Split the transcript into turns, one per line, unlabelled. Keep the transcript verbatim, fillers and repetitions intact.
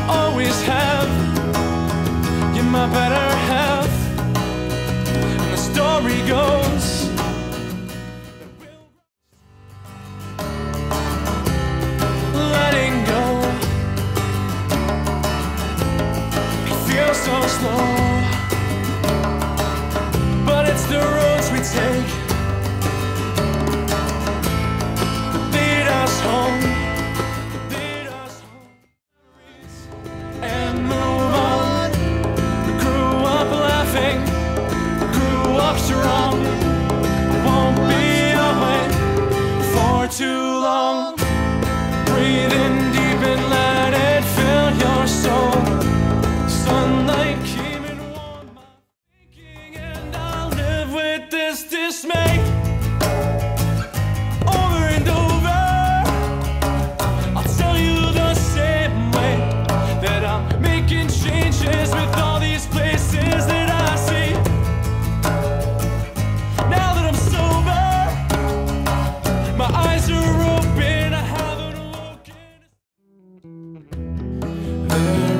always have. You're my better half. And the story goes, letting go. It feels so slow, but it's the roads we take that lead us home, that lead us home. And move on. We grew up laughing, we grew up strong. It won't be away for too long. Breathe in deep and let it fill your soul. Sunlight keeping warm my thinking, and I'll live with this dismay. Over and over, I'll tell you the same way that I'm making changes with all these places that I see. Now that I'm sober, my eyes are open, I haven't woken. There